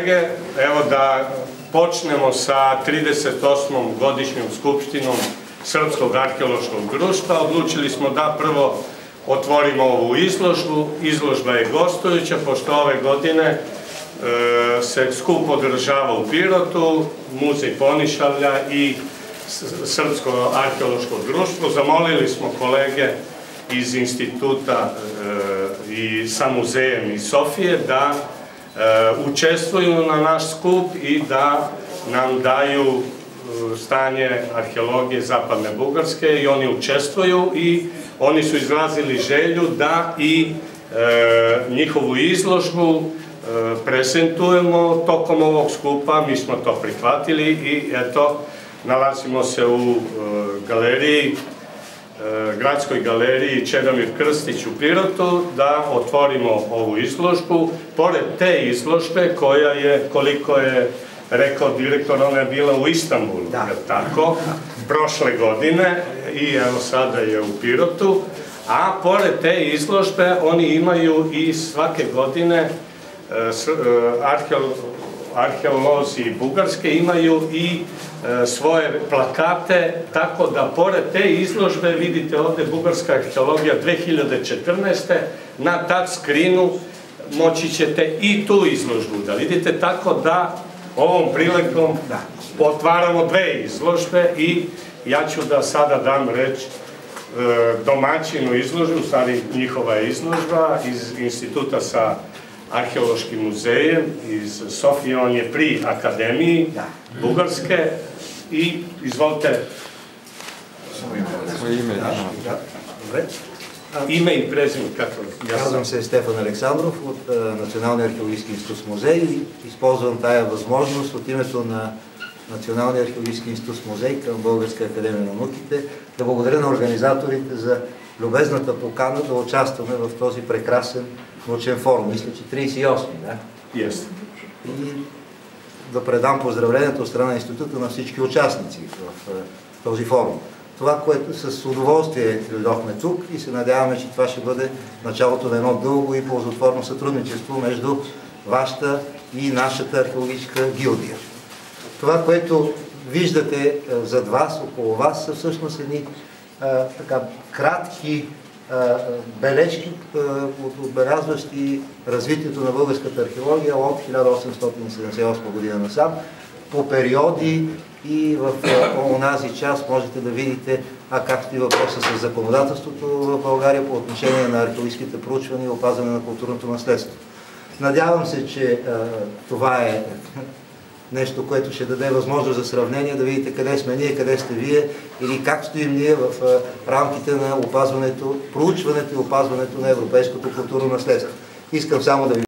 kolege, evo da počnemo sa 38. godišnjom skupštinom Srpskog arheološkog društva. Odlučili smo da prvo otvorimo ovu izložbu. Izložba je gostujuća, pošto ove godine se skup održava u Pirotu, Muzej Ponišavlja i Srpsko arheološko društvo. Zamolili smo kolege iz instituta i sa muzejem iz Sofije da učestvuju na naš skup i da nam daju stanje arheologije Zapadne Bugarske, i oni učestvuju i oni su izrazili želju da i njihovu izložbu prezentujemo tokom ovog skupa. Mi smo to prihvatili i eto, nalazimo se u galeriji, gradskoj galeriji Čedomir Krstić u Pirotu, da otvorimo ovu izložbu. Pored te izložbe, koja je, koliko je rekao direktor, ona je bila u Istanbulu, je tako, prošle godine, i evo sada je u Pirotu, a pored te izložbe oni imaju i svake godine arheolozi Bugarske imaju i svoje plakate, tako da pored te izložbe, vidite ovde Bugarska arheologija 2014. na touch screenu moći ćete i tu izložbu da vidite, tako da ovom prilikom otvaramo dve izložbe i ja ću da sada dam reč domaćinu izložbe, u stvari njihova je izložba iz instituta sa Arheološkim muzejem iz Sofije, on je pri Akademiji Bugarske i izvolite ime i prezime. Казвам се Стефан Александров от Националния археологически институт музей и използвам тая възможност от името на Националния археологически институт музей към Българска академия на науките да благодаря на организаторите за любезната покана да участваме в този прекрасен научен форум. Мисля, че 38, да? Yes. И да предам поздравлението от страна на института на всички участници в този форум. Това, което с удоволствие дойдохме тук и се надяваме, че това ще бъде началото на едно дълго и ползотворно сътрудничество между вашата и нашата археологическа гилдия. Това, което виждате зад вас, около вас, са всъщност едни кратки бележки, отбелязващи развитието на българската археология от 1878 година насам, по периоди, и в онази част можете да видите как стои въпроса с законодателството в България по отношение на археологическите проучвания и опазване на културното наследство. Надявам се, че това е нещо, което ще даде възможност за сравнение, да видите къде сме ние, къде сте вие или как стоим ние в рамките на опазването, проучването и опазването на европейското културно наследство. Искам само да ви